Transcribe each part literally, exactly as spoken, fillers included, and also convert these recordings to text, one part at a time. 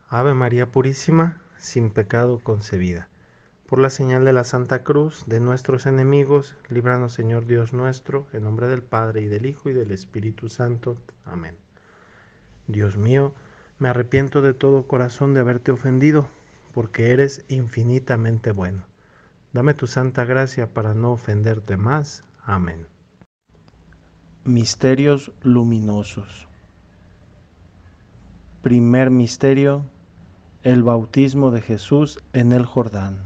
Ave María Purísima, sin pecado concebida. Por la señal de la Santa Cruz de nuestros enemigos, líbranos Señor Dios nuestro, en nombre del Padre, y del Hijo, y del Espíritu Santo. Amén. Dios mío, me arrepiento de todo corazón de haberte ofendido, porque eres infinitamente bueno. Dame tu santa gracia para no ofenderte más. Amén. Misterios luminosos. Primer misterio: el bautismo de Jesús en el Jordán.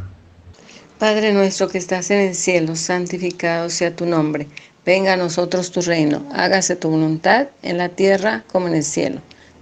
Padre nuestro que estás en el cielo, santificado sea tu nombre. Venga a nosotros tu reino, hágase tu voluntad en la tierra como en el cielo.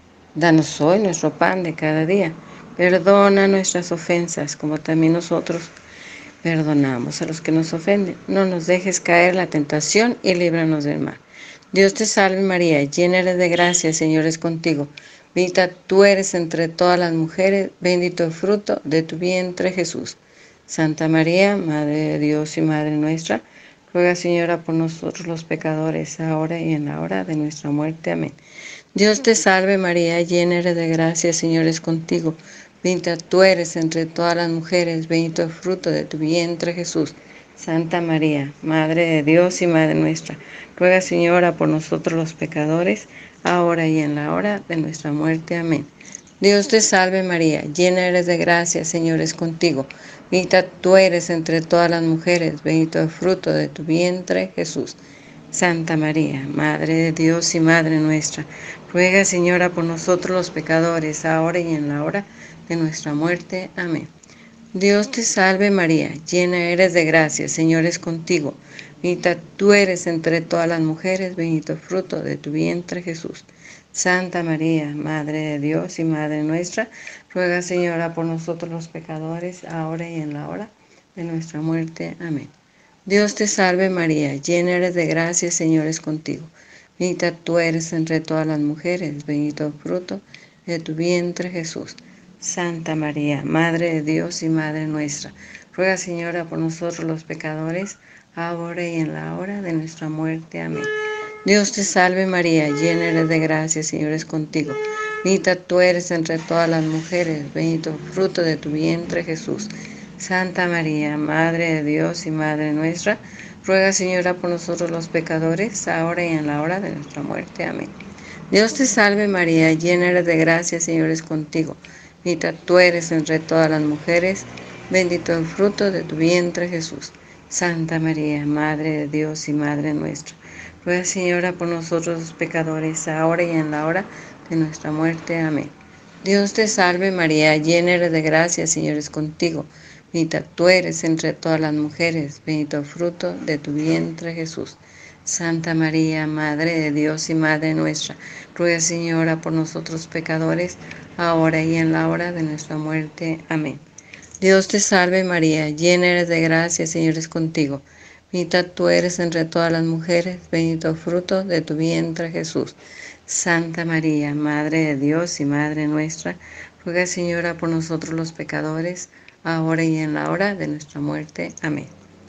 Danos hoy nuestro pan de cada día. Perdona nuestras ofensas, como también nosotros perdonamos a los que nos ofenden. No nos dejes caer en la tentación y líbranos del mal. Dios te salve María, llena eres de gracia, el Señor es contigo. Bendita tú eres entre todas las mujeres, bendito el fruto de tu vientre Jesús. Santa María, Madre de Dios y Madre nuestra, ruega Señora por nosotros los pecadores, ahora y en la hora de nuestra muerte. Amén. Dios te salve María, llena eres de gracia, el Señor es contigo. Bendita tú eres entre todas las mujeres, bendito el fruto de tu vientre Jesús. Santa María, Madre de Dios y Madre nuestra, ruega Señora por nosotros los pecadores, ahora y en la hora de nuestra muerte. Amén. Dios te salve María, llena eres de gracia, el Señor es contigo. Bendita tú eres entre todas las mujeres, bendito el fruto de tu vientre Jesús. Santa María, Madre de Dios y Madre nuestra, ruega Señora por nosotros los pecadores, ahora y en la hora de nuestra muerte. Amén. Dios te salve María, llena eres de gracia, el Señor es contigo. Bendita tú eres entre todas las mujeres, bendito el fruto de tu vientre Jesús. Santa María, Madre de Dios y Madre nuestra, ruega Señora por nosotros los pecadores, ahora y en la hora de nuestra muerte. Amén. Dios te salve María, llena eres de gracia, el Señor es contigo. Bendita tú eres entre todas las mujeres, bendito el fruto de tu vientre Jesús. Santa María, Madre de Dios y Madre nuestra, ruega Señora por nosotros los pecadores, ahora y en la hora de nuestra muerte. Amén. Dios te salve María, llena eres de gracia, el Señor es contigo. Bendita tú eres entre todas las mujeres, bendito el fruto de tu vientre Jesús. Santa María, Madre de Dios y Madre nuestra, ruega Señora por nosotros los pecadores, ahora y en la hora de nuestra muerte. Amén. Dios te salve María, llena eres de gracia, el Señor es contigo. Bendita tú eres entre todas las mujeres, bendito el fruto de tu vientre Jesús. Santa María, Madre de Dios y Madre nuestra, ruega Señora por nosotros los pecadores, ahora y en la hora de nuestra muerte. Amén. Dios te salve María, llena eres de gracia, el Señor es contigo. Bendita tú eres entre todas las mujeres, bendito el fruto de tu vientre Jesús. Santa María, Madre de Dios y Madre nuestra, ruega Señora por nosotros pecadores, ahora y en la hora de nuestra muerte. Amén. Dios te salve María, llena eres de gracia, el Señor es contigo. Bendita tú eres entre todas las mujeres, bendito el fruto de tu vientre Jesús. Santa María, Madre de Dios y Madre nuestra, ruega Señora por nosotros los pecadores, ahora y en la hora de nuestra muerte. Amén.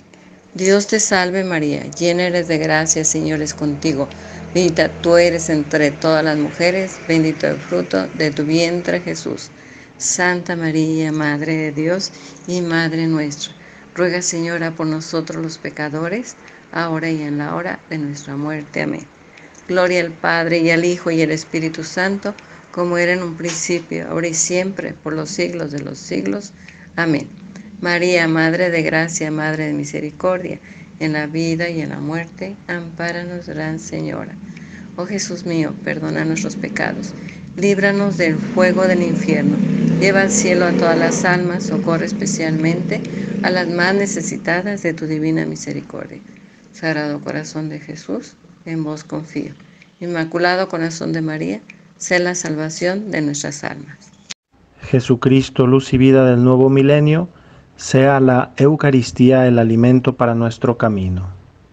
Dios te salve María, llena eres de gracia, el Señor es contigo. Bendita tú eres entre todas las mujeres, bendito el fruto de tu vientre Jesús. Santa María, Madre de Dios y Madre nuestra, ruega Señora por nosotros los pecadores, ahora y en la hora de nuestra muerte. Amén. Gloria al Padre y al Hijo y al Espíritu Santo, como era en un principio, ahora y siempre, por los siglos de los siglos. Amén. María, Madre de Gracia, Madre de Misericordia, en la vida y en la muerte, ampáranos, Gran Señora. Oh Jesús mío, perdona nuestros pecados, líbranos del fuego del infierno, lleva al cielo a todas las almas, socorre especialmente a las más necesitadas de tu divina misericordia. Sagrado Corazón de Jesús, en vos confío. Inmaculado Corazón de María, sé la salvación de nuestras almas. Jesucristo, luz y vida del nuevo milenio, sea la Eucaristía el alimento para nuestro camino.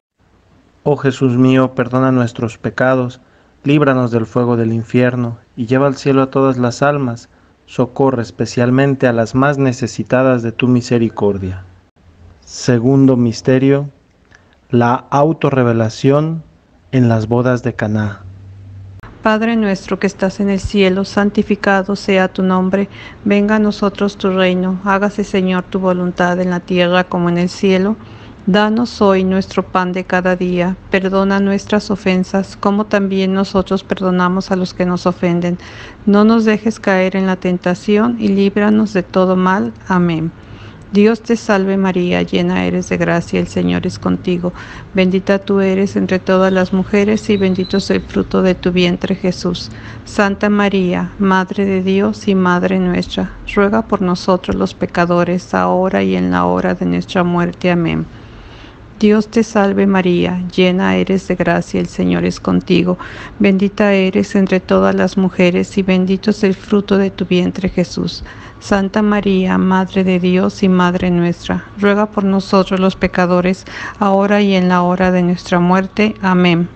Oh Jesús mío, perdona nuestros pecados, líbranos del fuego del infierno y lleva al cielo a todas las almas, socorre especialmente a las más necesitadas de tu misericordia. Segundo misterio, la autorrevelación en las bodas de Caná. Padre nuestro que estás en el cielo, santificado sea tu nombre. Venga a nosotros tu reino. Hágase, Señor, tu voluntad en la tierra como en el cielo. Danos hoy nuestro pan de cada día. Perdona nuestras ofensas, como también nosotros perdonamos a los que nos ofenden. No nos dejes caer en la tentación y líbranos de todo mal. Amén. Dios te salve María, llena eres de gracia, el Señor es contigo. Bendita tú eres entre todas las mujeres y bendito es el fruto de tu vientre Jesús. Santa María, Madre de Dios y Madre nuestra, ruega por nosotros los pecadores, ahora y en la hora de nuestra muerte. Amén. Dios te salve María, llena eres de gracia, el Señor es contigo. Bendita eres entre todas las mujeres y bendito es el fruto de tu vientre Jesús. Santa María, Madre de Dios y Madre nuestra, ruega por nosotros los pecadores, ahora y en la hora de nuestra muerte. Amén.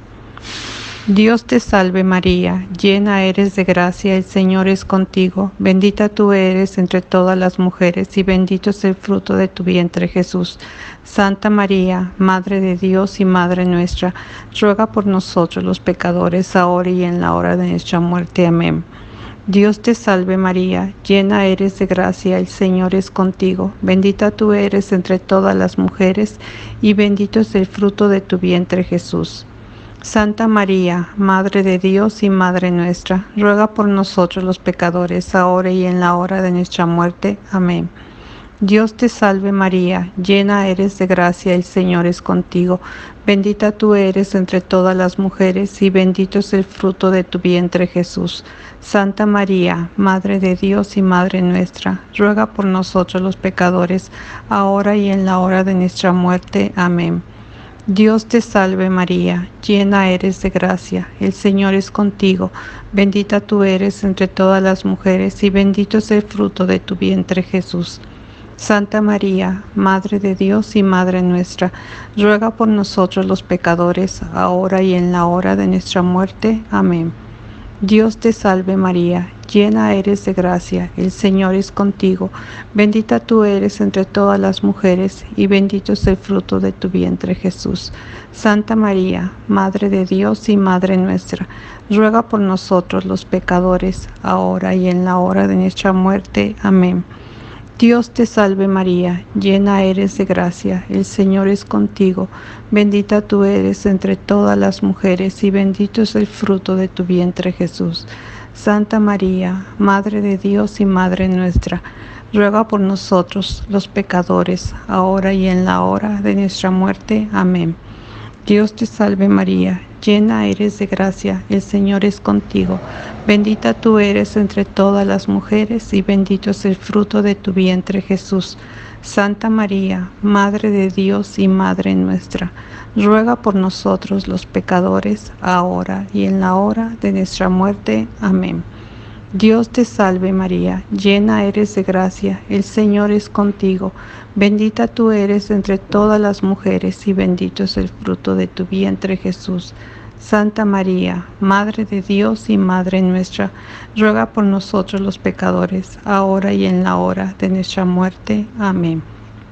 Dios te salve María, llena eres de gracia, el Señor es contigo. Bendita tú eres entre todas las mujeres y bendito es el fruto de tu vientre Jesús. Santa María, Madre de Dios y Madre nuestra, ruega por nosotros los pecadores, ahora y en la hora de nuestra muerte. Amén. Dios te salve María, llena eres de gracia, el Señor es contigo. Bendita tú eres entre todas las mujeres y bendito es el fruto de tu vientre Jesús. Santa María, Madre de Dios y Madre nuestra, ruega por nosotros los pecadores, ahora y en la hora de nuestra muerte. Amén. Dios te salve María, llena eres de gracia, el Señor es contigo. Bendita tú eres entre todas las mujeres y bendito es el fruto de tu vientre Jesús. Santa María, Madre de Dios y Madre nuestra, ruega por nosotros los pecadores, ahora y en la hora de nuestra muerte. Amén. Dios te salve María, llena eres de gracia, el Señor es contigo. Bendita tú eres entre todas las mujeres y bendito es el fruto de tu vientre Jesús. Santa María, Madre de Dios y Madre nuestra, ruega por nosotros los pecadores, ahora y en la hora de nuestra muerte. Amén. Dios te salve María, llena eres de gracia, el Señor es contigo. Bendita tú eres entre todas las mujeres y bendito es el fruto de tu vientre Jesús. Santa María, Madre de Dios y Madre nuestra, ruega por nosotros los pecadores, ahora y en la hora de nuestra muerte. Amén. Dios te salve María, llena eres de gracia, el Señor es contigo. Bendita tú eres entre todas las mujeres y bendito es el fruto de tu vientre Jesús. Santa María, Madre de Dios y Madre nuestra, ruega por nosotros los pecadores, ahora y en la hora de nuestra muerte. Amén. Dios te salve María, llena eres de gracia, el Señor es contigo. Bendita tú eres entre todas las mujeres y bendito es el fruto de tu vientre Jesús. Santa María, Madre de Dios y Madre nuestra, ruega por nosotros los pecadores, ahora y en la hora de nuestra muerte. Amén. Dios te salve María, llena eres de gracia, el Señor es contigo. Bendita tú eres entre todas las mujeres y bendito es el fruto de tu vientre Jesús. Santa María, Madre de Dios y Madre nuestra, ruega por nosotros los pecadores, ahora y en la hora de nuestra muerte. Amén.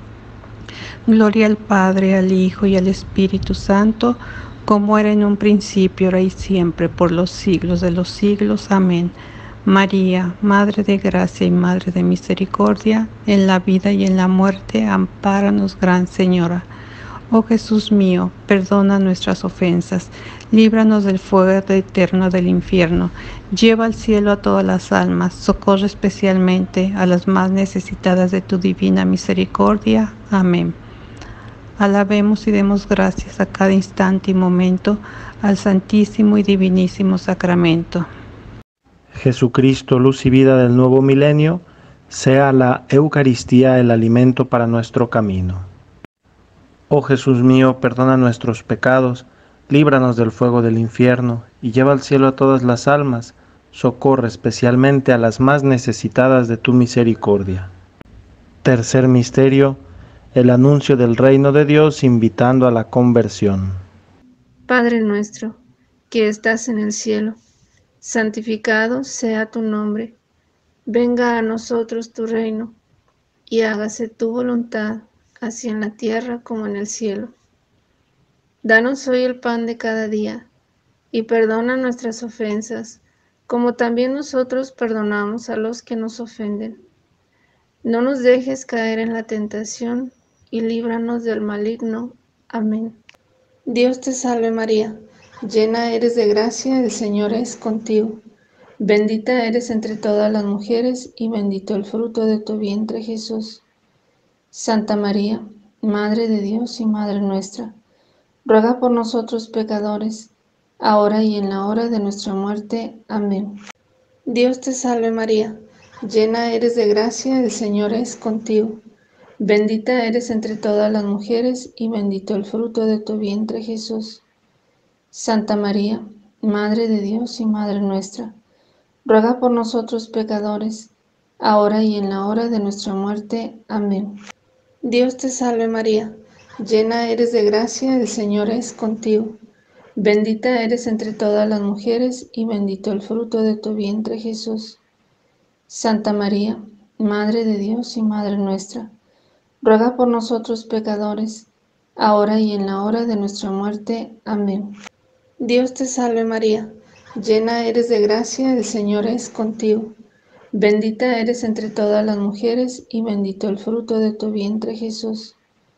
Gloria al Padre, al Hijo y al Espíritu Santo, como era en un principio, ahora y siempre, por los siglos de los siglos. Amén. María, Madre de gracia y Madre de misericordia, en la vida y en la muerte, ampáranos, Gran Señora. Oh Jesús mío, perdona nuestras ofensas, líbranos del fuego eterno del infierno, lleva al cielo a todas las almas, socorre especialmente a las más necesitadas de tu divina misericordia. Amén. Alabemos y demos gracias a cada instante y momento al Santísimo y Divinísimo Sacramento. Jesucristo, luz y vida del nuevo milenio, sea la Eucaristía el alimento para nuestro camino. Oh Jesús mío, perdona nuestros pecados, líbranos del fuego del infierno y lleva al cielo a todas las almas, socorre especialmente a las más necesitadas de tu misericordia. Tercer misterio, el anuncio del reino de Dios invitando a la conversión. Padre nuestro, que estás en el cielo, santificado sea tu nombre. Venga a nosotros tu reino, y hágase tu voluntad, así en la tierra como en el cielo. Danos hoy el pan de cada día. y perdona nuestras ofensas, como también nosotros perdonamos a los que nos ofenden. No nos dejes caer en la tentación, y líbranos del maligno. Amén. Dios te salve María, llena eres de gracia, el Señor es contigo. Bendita eres entre todas las mujeres, y bendito el fruto de tu vientre Jesús. Santa María, Madre de Dios y Madre nuestra, ruega por nosotros pecadores, ahora y en la hora de nuestra muerte. Amén. Dios te salve María, llena eres de gracia, el Señor es contigo. Bendita eres entre todas las mujeres, y bendito el fruto de tu vientre Jesús. Santa María, Madre de Dios y Madre nuestra, ruega por nosotros pecadores, ahora y en la hora de nuestra muerte. Amén. Dios te salve María, llena eres de gracia, el Señor es contigo. Bendita eres entre todas las mujeres, y bendito el fruto de tu vientre Jesús. Santa María, Madre de Dios y Madre nuestra, ruega por nosotros pecadores, ahora y en la hora de nuestra muerte. Amén. Dios te salve María, llena eres de gracia, el Señor es contigo. Bendita eres entre todas las mujeres, y bendito el fruto de tu vientre Jesús.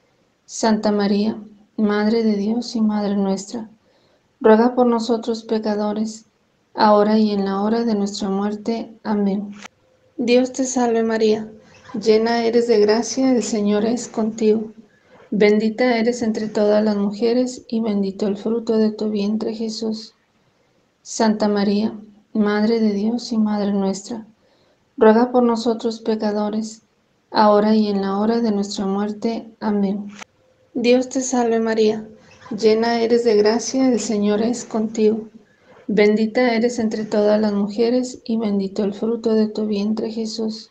Santa María, Madre de Dios y Madre nuestra, ruega por nosotros pecadores, ahora y en la hora de nuestra muerte. Amén. Dios te salve María, llena eres de gracia, el Señor es contigo. Bendita eres entre todas las mujeres, y bendito el fruto de tu vientre Jesús. Santa María, Madre de Dios y Madre nuestra, ruega por nosotros pecadores, ahora y en la hora de nuestra muerte. Amén. Dios te salve María, llena eres de gracia, el Señor es contigo. Bendita eres entre todas las mujeres, y bendito el fruto de tu vientre Jesús.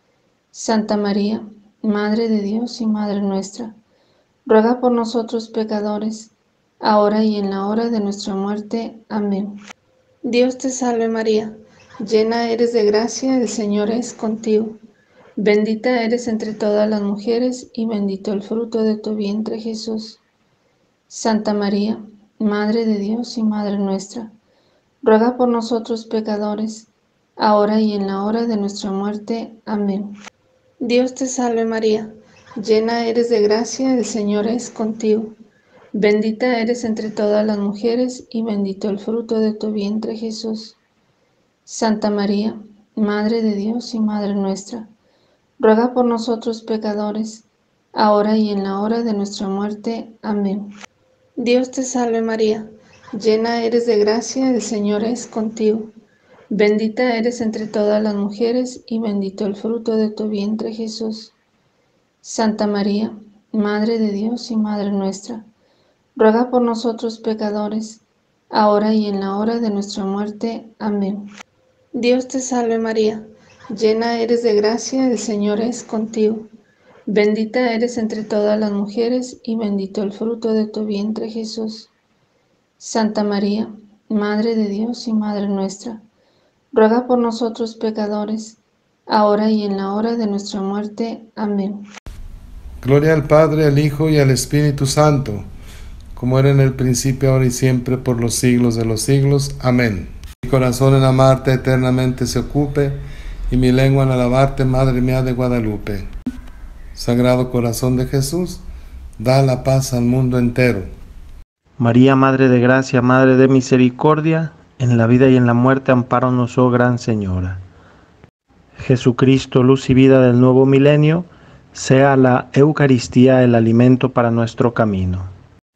Santa María, Madre de Dios y Madre nuestra, ruega por nosotros pecadores, ahora y en la hora de nuestra muerte. Amén. Dios te salve María, llena eres de gracia, el Señor es contigo. Bendita eres entre todas las mujeres, y bendito el fruto de tu vientre Jesús. Santa María, Madre de Dios y Madre nuestra, ruega por nosotros pecadores, ahora y en la hora de nuestra muerte. Amén. Dios te salve María, llena eres de gracia, el Señor es contigo. Bendita eres entre todas las mujeres, y bendito el fruto de tu vientre Jesús. Santa María, Madre de Dios y Madre nuestra, ruega por nosotros pecadores, ahora y en la hora de nuestra muerte. Amén. Dios te salve María, llena eres de gracia, el Señor es contigo. Bendita eres entre todas las mujeres, y bendito el fruto de tu vientre Jesús. Santa María, Madre de Dios y Madre nuestra, ruega por nosotros pecadores, ahora y en la hora de nuestra muerte. Amén. Dios te salve María, llena eres de gracia, el Señor es contigo. Bendita eres entre todas las mujeres, y bendito el fruto de tu vientre Jesús. Santa María, Madre de Dios y Madre nuestra, ruega por nosotros pecadores, ahora y en la hora de nuestra muerte. Amén. Gloria al Padre, al Hijo y al Espíritu Santo, como era en el principio, ahora y siempre, por los siglos de los siglos. Amén. Mi corazón en amarte eternamente se ocupe, y mi lengua en alabarte, Madre mía de Guadalupe. Sagrado Corazón de Jesús, da la paz al mundo entero. María, Madre de Gracia, Madre de Misericordia, en la vida y en la muerte, ampáranos, oh Gran Señora. Jesucristo, luz y vida del nuevo milenio, sea la Eucaristía el alimento para nuestro camino.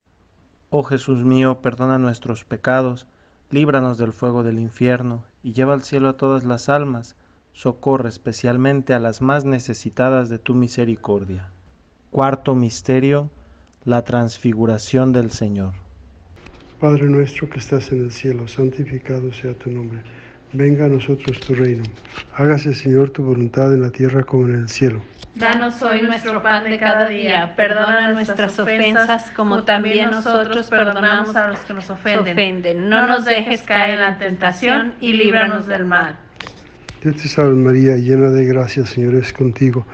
Oh Jesús mío, perdona nuestros pecados, líbranos del fuego del infierno, y lleva al cielo a todas las almas, socorre especialmente a las más necesitadas de tu misericordia. Cuarto misterio, la transfiguración del Señor. Padre nuestro que estás en el cielo, santificado sea tu nombre. Venga a nosotros tu reino. Hágase, Señor, tu voluntad en la tierra como en el cielo. Danos hoy nuestro pan de cada día. Perdona nuestras ofensas, como también nosotros perdonamos a los que nos ofenden. No nos dejes caer en la tentación, y líbranos del mal. Dios te salve María, llena de gracia, el Señor es contigo.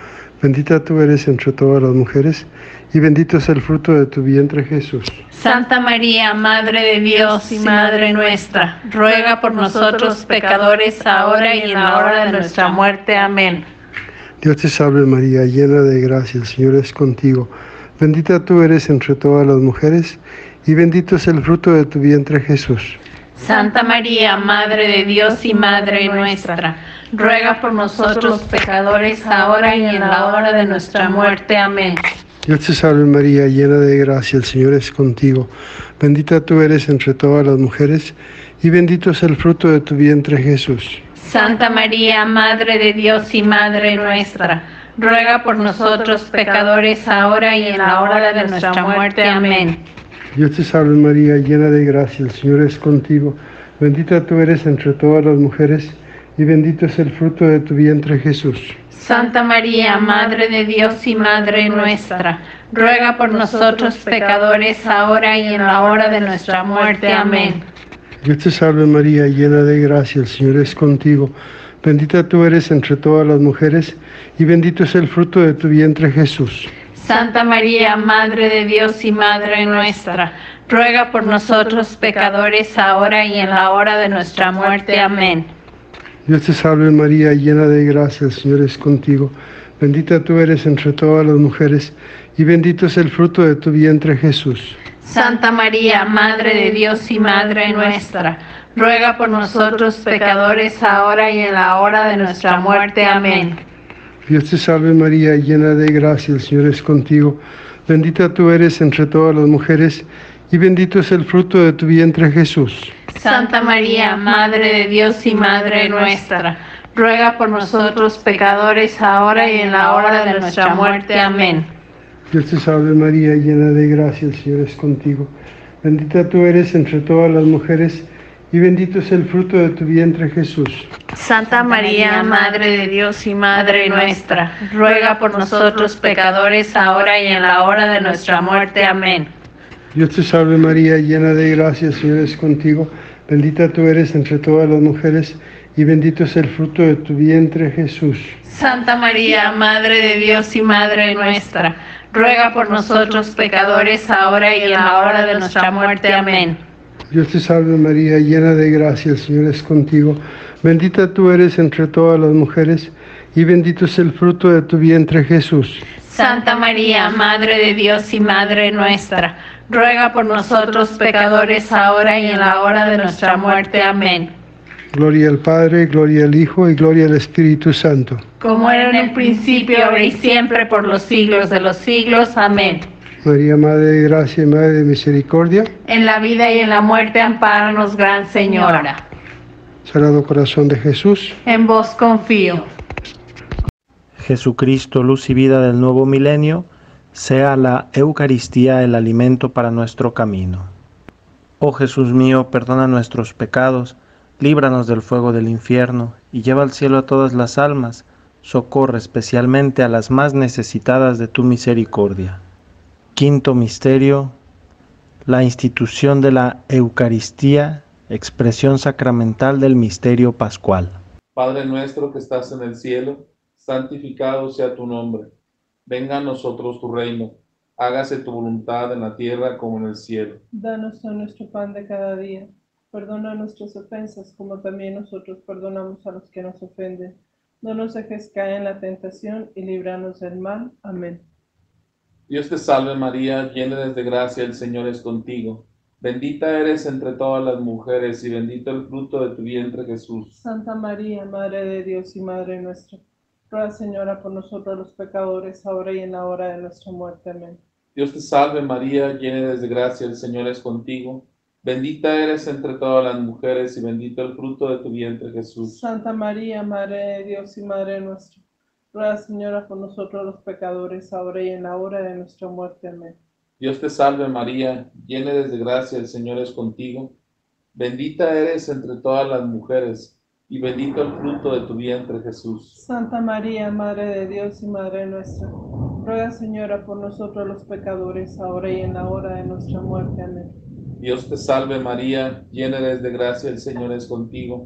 Bendita tú eres entre todas las mujeres, y bendito es el fruto de tu vientre, Jesús. Santa María, Madre de Dios y Madre nuestra, ruega por nosotros pecadores, ahora y en la hora de nuestra muerte. Amén. Dios te salve María, llena de gracia, el Señor es contigo. Bendita tú eres entre todas las mujeres, y bendito es el fruto de tu vientre, Jesús. Santa María, Madre de Dios y Madre nuestra, ruega por nosotros pecadores, ahora y en la hora de nuestra muerte. Amén. Dios te salve María, llena de gracia, el Señor es contigo. Bendita tú eres entre todas las mujeres, y bendito es el fruto de tu vientre, Jesús. Santa María, Madre de Dios y Madre nuestra, ruega por nosotros pecadores, ahora y en la hora de nuestra muerte. Amén. Dios te salve María, llena de gracia, el Señor es contigo. Bendita tú eres entre todas las mujeres, y bendito es el fruto de tu vientre, Jesús. Santa María, Madre de Dios y Madre nuestra, ruega por nosotros pecadores, ahora y en la hora de nuestra muerte. Amén. Dios te salve María, llena de gracia, el Señor es contigo. Bendita tú eres entre todas las mujeres, y bendito es el fruto de tu vientre, Jesús. Santa María, Madre de Dios y Madre nuestra, ruega por nosotros pecadores, ahora y en la hora de nuestra muerte. Amén. Dios te salve María, llena de gracia, el Señor es contigo. Bendita tú eres entre todas las mujeres, y bendito es el fruto de tu vientre, Jesús. Santa María, Madre de Dios y Madre nuestra, ruega por nosotros pecadores, ahora y en la hora de nuestra muerte. Amén. Dios te salve María, llena de gracia, el Señor es contigo. Bendita tú eres entre todas las mujeres, y bendito es el fruto de tu vientre, Jesús. Santa María, Madre de Dios y Madre nuestra, ruega por nosotros pecadores, ahora y en la hora de nuestra muerte. Amén. Dios te salve María, llena de gracia, el Señor es contigo. Bendita tú eres entre todas las mujeres, y bendito es el fruto de tu vientre, Jesús. Santa María, Madre de Dios y Madre nuestra, ruega por nosotros pecadores, ahora y en la hora de nuestra muerte. Amén. Dios te salve María, llena de gracia, el Señor es contigo. Bendita tú eres entre todas las mujeres, y bendito es el fruto de tu vientre, Jesús. Santa María, Madre de Dios y Madre nuestra, ruega por nosotros pecadores, ahora y en la hora de nuestra muerte. Amén. Dios te salve María, llena de gracia, el Señor es contigo. Bendita tú eres entre todas las mujeres, y bendito es el fruto de tu vientre, Jesús. Santa María, Madre de Dios y Madre nuestra, ruega por nosotros pecadores, ahora y en la hora de nuestra muerte. Amén. Gloria al Padre, gloria al Hijo, y gloria al Espíritu Santo. Como era en el principio, ahora y siempre, por los siglos de los siglos. Amén. María, Madre de gracia y Madre de misericordia. En la vida y en la muerte, ampáranos, Gran Señora. Sagrado Corazón de Jesús. En vos confío. Jesucristo, luz y vida del nuevo milenio, sea la Eucaristía el alimento para nuestro camino. Oh Jesús mío, perdona nuestros pecados, líbranos del fuego del infierno y lleva al cielo a todas las almas, socorre especialmente a las más necesitadas de tu misericordia. Quinto misterio, la institución de la Eucaristía, expresión sacramental del misterio pascual. Padre nuestro que estás en el cielo, santificado sea tu nombre. Venga a nosotros tu reino. Hágase tu voluntad en la tierra como en el cielo. Danos hoy nuestro pan de cada día. Perdona nuestras ofensas, como también nosotros perdonamos a los que nos ofenden. No nos dejes caer en la tentación y líbranos del mal. Amén. Dios te salve María, llena eres de gracia, el Señor es contigo. Bendita eres entre todas las mujeres y bendito el fruto de tu vientre, Jesús. Santa María, Madre de Dios y Madre nuestra, ruega, Señora, por nosotros los pecadores, ahora y en la hora de nuestra muerte. Amén. Dios te salve María, llena eres de gracia, el Señor es contigo. Bendita eres entre todas las mujeres y bendito el fruto de tu vientre, Jesús. Santa María, Madre de Dios y Madre nuestra, ruega, Señora, por nosotros los pecadores, ahora y en la hora de nuestra muerte. Amén. Dios te salve María, llena eres de gracia, el Señor es contigo. Bendita eres entre todas las mujeres y bendito el fruto de tu vientre, Jesús. Santa María, Madre de Dios y Madre nuestra, ruega, Señora, por nosotros los pecadores, ahora y en la hora de nuestra muerte. Amén. Dios te salve María, llena eres de gracia, el Señor es contigo.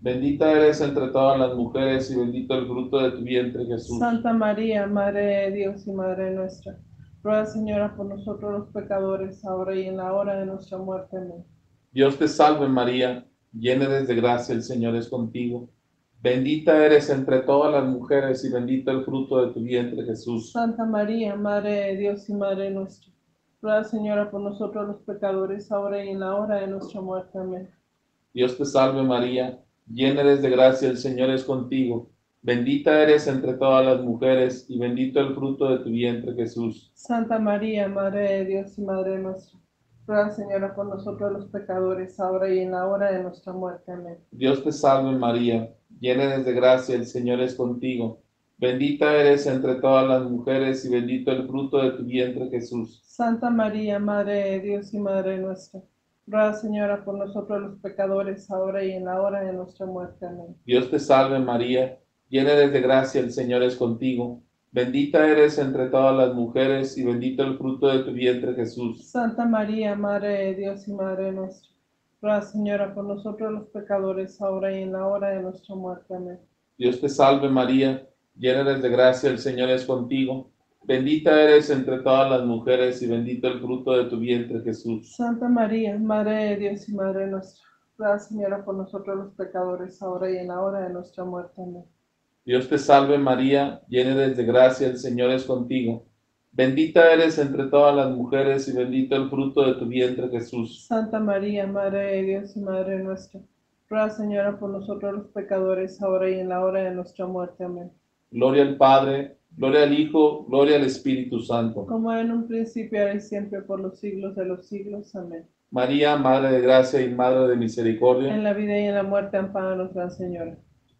Bendita eres entre todas las mujeres y bendito el fruto de tu vientre, Jesús. Santa María, Madre de Dios y Madre nuestra, ruega, Señora, por nosotros los pecadores, ahora y en la hora de nuestra muerte. Amén. Dios te salve María, llena eres de gracia, el Señor es contigo. Bendita eres entre todas las mujeres y bendito el fruto de tu vientre, Jesús. Santa María, Madre de Dios y Madre nuestra, ruega, Señora, por nosotros los pecadores, ahora y en la hora de nuestra muerte. Amén. Dios te salve María, llena eres de gracia, el Señor es contigo. Bendita eres entre todas las mujeres y bendito el fruto de tu vientre, Jesús. Santa María, Madre de Dios y Madre nuestra, ruega, Señora, por nosotros los pecadores, ahora y en la hora de nuestra muerte. Amén. Dios te salve María, llena eres de gracia, el Señor es contigo. Bendita eres entre todas las mujeres y bendito el fruto de tu vientre, Jesús. Santa María, Madre de Dios y Madre nuestra, ruega, Señora, por nosotros los pecadores, ahora y en la hora de nuestra muerte. Amén. Dios te salve María, llena eres de gracia, el Señor es contigo. Bendita eres entre todas las mujeres y bendito el fruto de tu vientre, Jesús. Santa María, Madre de Dios y Madre nuestra, ruega, Señora, por nosotros los pecadores, ahora y en la hora de nuestra muerte. Amén. Dios te salve María, llena eres de gracia, el Señor es contigo. Bendita eres entre todas las mujeres y bendito el fruto de tu vientre, Jesús. Santa María, Madre de Dios y Madre nuestra, ruega, Señora, por nosotros los pecadores, ahora y en la hora de nuestra muerte. Amén. Dios te salve María, llena eres de gracia, el Señor es contigo. Bendita eres entre todas las mujeres y bendito el fruto de tu vientre, Jesús. Santa María, Madre de Dios y Madre nuestra, ruega, Señora, por nosotros los pecadores, ahora y en la hora de nuestra muerte. Amén. Gloria al Padre, gloria al Hijo, gloria al Espíritu Santo. Como en un principio, ahora y siempre, por los siglos de los siglos. Amén. María, Madre de gracia y Madre de misericordia. En la vida y en la muerte, ampáranos, Gran Señora.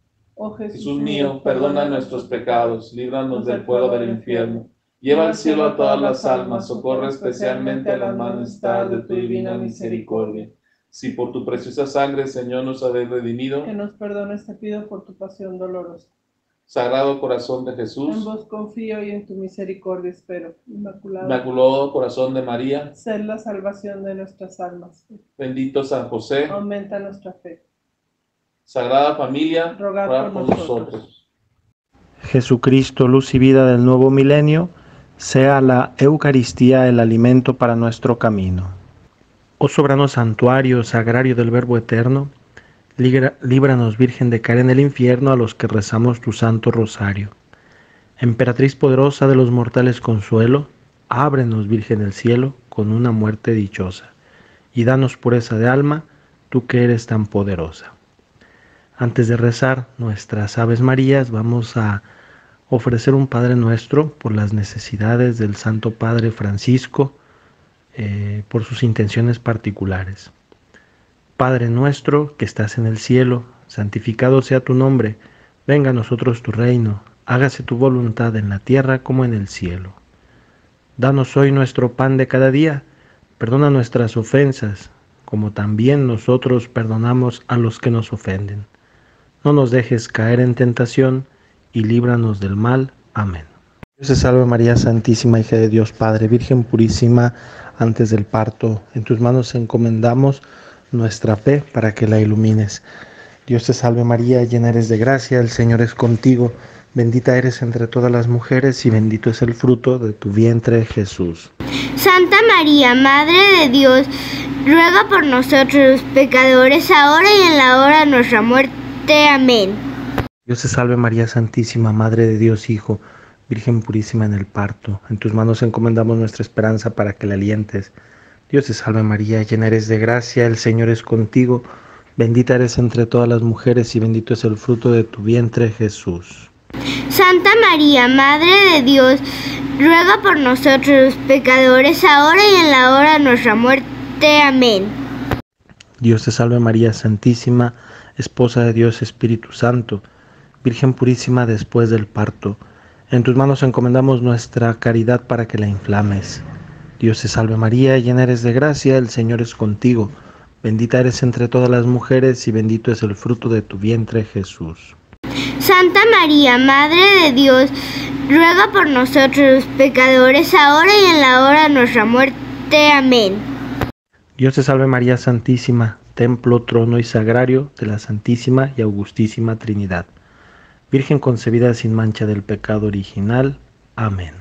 Oh Jesús, Jesús mío, perdona nuestros pecados, líbranos del fuego del infierno. Lleva al cielo a todas las almas, socorre especialmente a las más necesitadas de tu divina misericordia. Si por tu preciosa sangre, Señor, nos habéis redimido, que nos perdones, te pido, por tu pasión dolorosa. Sagrado Corazón de Jesús, en vos confío y en tu misericordia espero. Inmaculado, Inmaculado Corazón de María, sé la salvación de nuestras almas. Bendito San José, aumenta nuestra fe. Sagrada Familia, rogad rogad por por nosotros. nosotros. Jesucristo, luz y vida del nuevo milenio, sea la Eucaristía el alimento para nuestro camino. Oh soberano santuario, sagrario del Verbo eterno, libra- líbranos, Virgen, de caer en el infierno a los que rezamos tu santo rosario. Emperatriz poderosa de los mortales consuelo, ábrenos, Virgen del cielo, con una muerte dichosa, y danos pureza de alma, tú que eres tan poderosa. Antes de rezar nuestras Aves Marías, vamos a ofrecer un Padre Nuestro por las necesidades del Santo Padre Francisco, eh, por sus intenciones particulares. Padre nuestro que estás en el cielo, santificado sea tu nombre, venga a nosotros tu reino, hágase tu voluntad en la tierra como en el cielo. Danos hoy nuestro pan de cada día, perdona nuestras ofensas, como también nosotros perdonamos a los que nos ofenden. No nos dejes caer en tentación, y líbranos del mal. Amén. Dios te salve María Santísima, hija de Dios Padre, Virgen purísima antes del parto. En tus manos encomendamos nuestra fe para que la ilumines. Dios te salve María, llena eres de gracia, el Señor es contigo. Bendita eres entre todas las mujeres y bendito es el fruto de tu vientre, Jesús. Santa María, Madre de Dios, ruega por nosotros los pecadores, ahora y en la hora de nuestra muerte. Amén. Dios te salve María Santísima, Madre de Dios Hijo, Virgen purísima en el parto. En tus manos encomendamos nuestra esperanza para que la alientes. Dios te salve María, llena eres de gracia, el Señor es contigo. Bendita eres entre todas las mujeres y bendito es el fruto de tu vientre, Jesús. Santa María, Madre de Dios, ruega por nosotros los pecadores, ahora y en la hora de nuestra muerte. Amén. Dios te salve María Santísima, Esposa de Dios Espíritu Santo, Virgen purísima después del parto. En tus manos encomendamos nuestra caridad para que la inflames. Dios te salve María, llena eres de gracia, el Señor es contigo. Bendita eres entre todas las mujeres y bendito es el fruto de tu vientre, Jesús. Santa María, Madre de Dios, ruega por nosotros los pecadores, ahora y en la hora de nuestra muerte. Amén. Dios te salve María Santísima, templo, trono y sagrario de la Santísima y Augustísima Trinidad. Virgen concebida sin mancha del pecado original. Amén.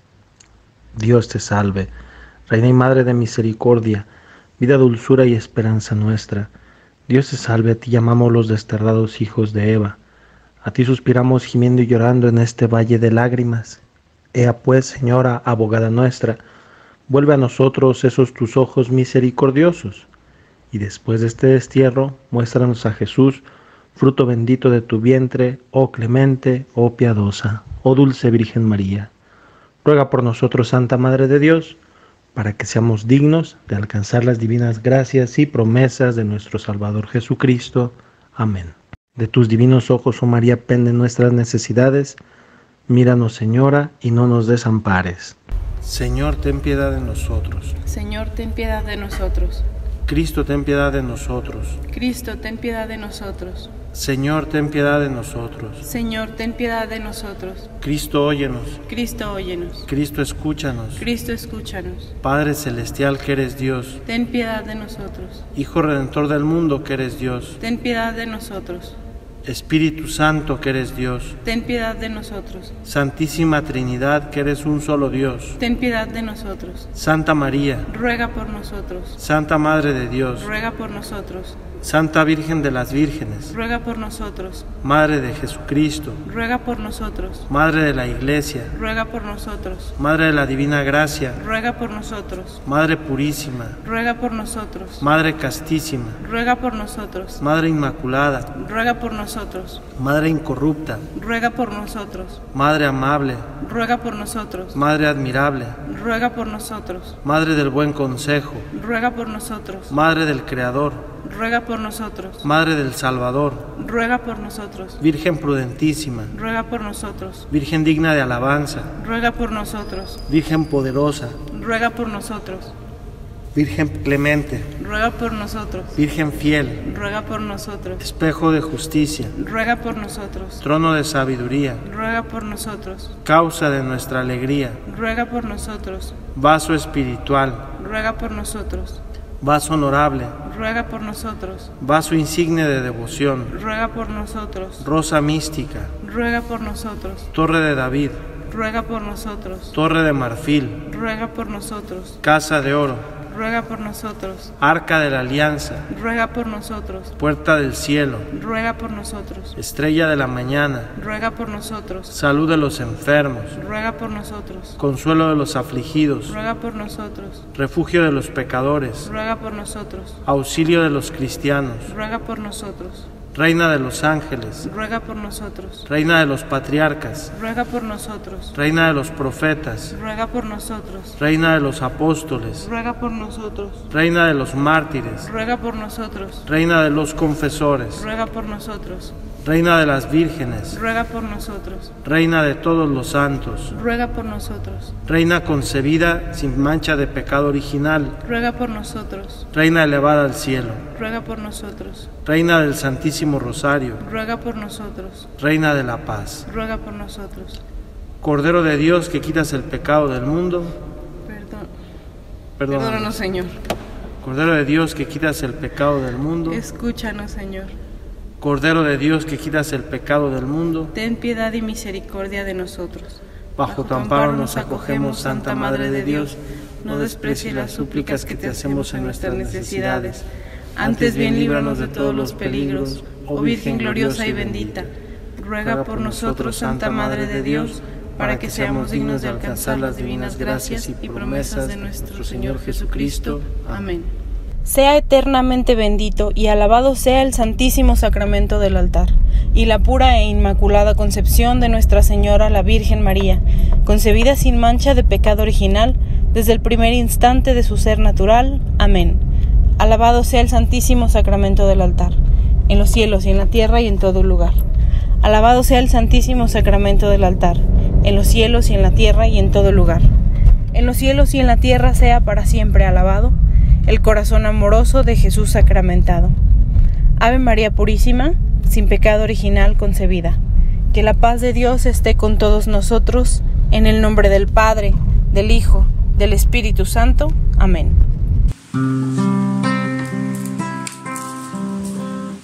Dios te salve, Reina y Madre de misericordia, vida, dulzura y esperanza nuestra. Dios te salve, a ti llamamos los desterrados hijos de Eva. A ti suspiramos gimiendo y llorando en este valle de lágrimas. Ea pues, Señora, abogada nuestra, vuelve a nosotros esos tus ojos misericordiosos, y después de este destierro, muéstranos a Jesús, fruto bendito de tu vientre, oh clemente, oh piadosa, oh dulce Virgen María. Ruega por nosotros, Santa Madre de Dios, para que seamos dignos de alcanzar las divinas gracias y promesas de nuestro Salvador Jesucristo. Amén. De tus divinos ojos, oh María, penden nuestras necesidades. Míranos, Señora, y no nos desampares. Señor, ten piedad de nosotros. Señor, ten piedad de nosotros. Cristo, ten piedad de nosotros. Cristo, ten piedad de nosotros. Señor, ten piedad de nosotros. Señor, ten piedad de nosotros. Cristo, óyenos. Cristo, óyenos. Cristo, escúchanos. Cristo, escúchanos. Padre celestial, que eres Dios. Ten piedad de nosotros. Hijo redentor del mundo, que eres Dios. Ten piedad de nosotros. Espíritu Santo, que eres Dios. Ten piedad de nosotros. Santísima Trinidad, que eres un solo Dios. Ten piedad de nosotros. Santa María, ruega por nosotros. Santa Madre de Dios, ruega por nosotros. Santa Virgen de las Vírgenes, ruega por nosotros. Madre de Jesucristo, ruega por nosotros. Madre de la Iglesia, ruega por nosotros. Madre de la Divina Gracia, ruega por nosotros. Madre Purísima, ruega por nosotros. Madre Castísima, ruega por nosotros. Madre Inmaculada, ruega por nosotros. Madre Incorrupta, ruega por nosotros. Madre Amable, ruega por nosotros. Madre Admirable, ruega por nosotros. Madre del Buen Consejo, ruega por nosotros. Madre del Creador, ruega por nosotros. Madre del Salvador, ruega por nosotros. Virgen prudentísima, ruega por nosotros. Virgen digna de alabanza, ruega por nosotros. Virgen poderosa, ruega por nosotros. Virgen clemente, ruega por nosotros. Virgen fiel, ruega por nosotros. Espejo de justicia, ruega por nosotros. Trono de sabiduría, ruega por nosotros. Causa de nuestra alegría, ruega por nosotros. Vaso espiritual, ruega por nosotros. Vaso honorable, ruega por nosotros. Vaso insigne de devoción, ruega por nosotros. Rosa mística, ruega por nosotros. Torre de David, ruega por nosotros. Torre de marfil, ruega por nosotros. Casa de oro, ruega por nosotros. Arca de la alianza, ruega por nosotros. Puerta del cielo, ruega por nosotros. Estrella de la mañana, ruega por nosotros. Salud de los enfermos, ruega por nosotros. Consuelo de los afligidos, ruega por nosotros. Refugio de los pecadores, ruega por nosotros. Auxilio de los cristianos, ruega por nosotros. Reina de los ángeles, ruega por nosotros. Reina de los patriarcas, ruega por nosotros. Reina de los profetas, ruega por nosotros. Reina de los apóstoles, ruega por nosotros. Reina de los mártires, ruega por nosotros. Reina de los confesores, ruega por nosotros. Reina de las vírgenes, ruega por nosotros. Reina de todos los santos, ruega por nosotros. Reina concebida sin mancha de pecado original, ruega por nosotros. Reina elevada al cielo, ruega por nosotros. Reina del Santísimo Rosario, ruega por nosotros. Reina de la paz, ruega por nosotros. Cordero de Dios, que quitas el pecado del mundo, Perdón. Perdón. Perdónanos, Señor. Cordero de Dios, que quitas el pecado del mundo, escúchanos, Señor. Cordero de Dios, que quitas el pecado del mundo, ten piedad y misericordia de nosotros. Bajo tu amparo nos acogemos, Santa Madre de Dios. No desprecies las súplicas que te hacemos en nuestras necesidades. Antes bien líbranos de todos los peligros, oh Virgen gloriosa y bendita. Ruega por nosotros, Santa Madre de Dios, para que seamos dignos de alcanzar las divinas gracias y promesas de nuestro Señor Jesucristo. Amén. Sea eternamente bendito y alabado sea el Santísimo Sacramento del altar, y la pura e inmaculada concepción de Nuestra Señora la Virgen María, concebida sin mancha de pecado original, desde el primer instante de su ser natural. Amén. Alabado sea el Santísimo Sacramento del altar, en los cielos y en la tierra y en todo lugar. Alabado sea el Santísimo Sacramento del altar, en los cielos y en la tierra y en todo lugar. En los cielos y en la tierra sea para siempre alabado el corazón amoroso de Jesús sacramentado. Ave María Purísima, sin pecado original concebida. Que la paz de Dios esté con todos nosotros, en el nombre del Padre, del Hijo, del Espíritu Santo. Amén.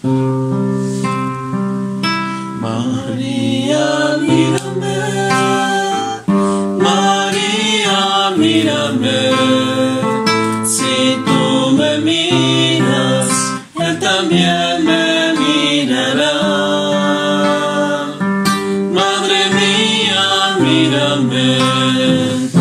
María, mírame, María, mírame, si tú me miras, Él también me mirará. Madre mía, mírame.